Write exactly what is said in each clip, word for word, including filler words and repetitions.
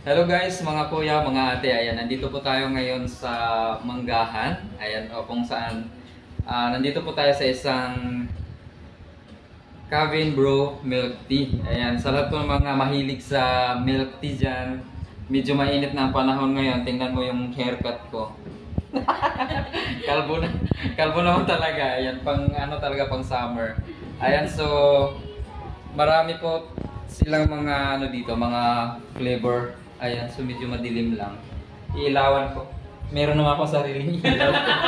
Hello guys, mga kuya, mga ate. Ayan, nandito po tayo ngayon sa Manggahan. Ayan, o kung saan ah, nandito po tayo sa isang Cabin Brew Milk Tea. Ayan, sa lahat po ng mga mahilig sa milk tea dyan, medyo mainit na ang panahon ngayon. Tingnan mo yung haircut ko. Kalbo na, kalbo naman talaga. Ayan, pang ano talaga, pang summer. Ayan, so marami po silang mga ano dito, mga flavor. Ayan, so medyo madilim lang. Iilawan ko. Meron naman ako sariling ilaw.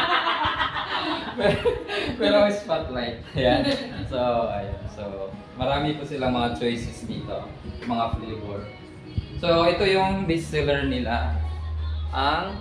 Pero may spotlight. Ayan. So, ayan. So, marami po silang mga choices dito. Mga flavor. So, ito yung best seller nila. Ang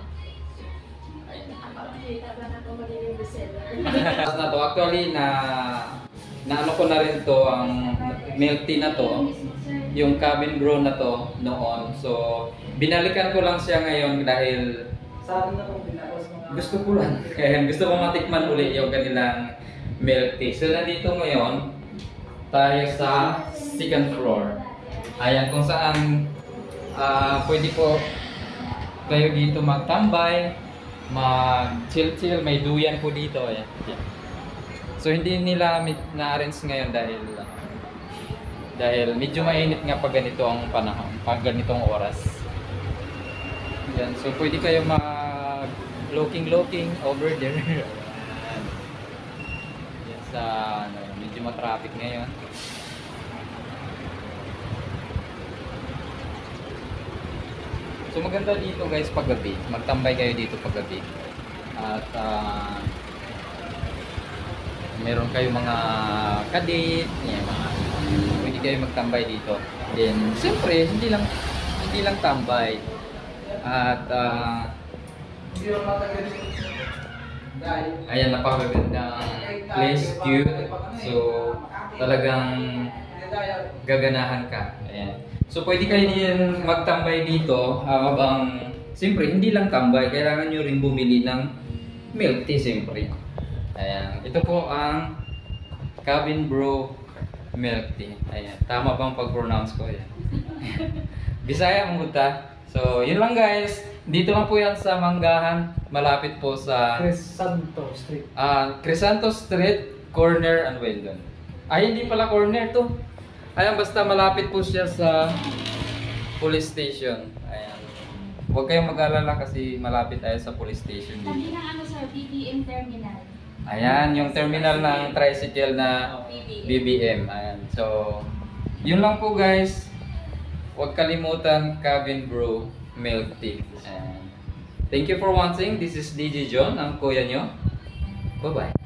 na to, actually na na ano ko na rin to, ang milk tea na to, yung Cabin Brew na to noon. So binalikan ko lang siya ngayon dahil Sa atin na kung pinapos mga... gusto ko lang. Kaya gusto ko matikman ulit yung kanilang milk tea. So nandito ngayon tayo sa second floor. Ayan, kung saan uh, pwede po kayo dito magtambay, mag-chill-chill, may duyan po dito. Ayan. So hindi nila na-arrange ngayon dahil dahil medyo mainit nga pag ganito ang panahon, pag ganitong oras. Yan, so pwede kayo mag looking-looking over there. Yan sa ano, medyo ma-traffic ngayon. So maganda dito guys paggabi, magtambay kayo dito paggabi. At uh, meron kayo mga kadit, yan, mga pwede kayo magtambay dito. Then siyempre hindi lang hindi lang tambay. At uh, ayan, napakagandang place, cute. So talagang gaganahan ka. Ayan. So pwede kayo din magtambay dito habang siyempre hindi lang tambay, kailangan nyo rin bumili ng milk tea siyempre. Ayan. Ito po ang Cabin Brew Milk Tea. Ayan. Tama bang pag-pronounce ko? Ayan. Bisaya ang buta. So, yun lang guys. Dito lang po yan sa Manggahan. Malapit po sa Crisanto Street. uh, Crisanto Street, corner and Weldon. Ay, hindi pala corner to. Ayan, basta malapit po siya sa police station. Ayan. Huwag kayong mag-alala kasi malapit tayo sa police station dito. Sabi ng ano sir, B B M terminal. Ayan, yung terminal ng tricycle na B B M. Ayan. So, yun lang po guys. Huwag kalimutan Cabin Brew Milk Tea. Ayan. Thank you for watching. This is D J John, ang kuya nyo. Bye-bye.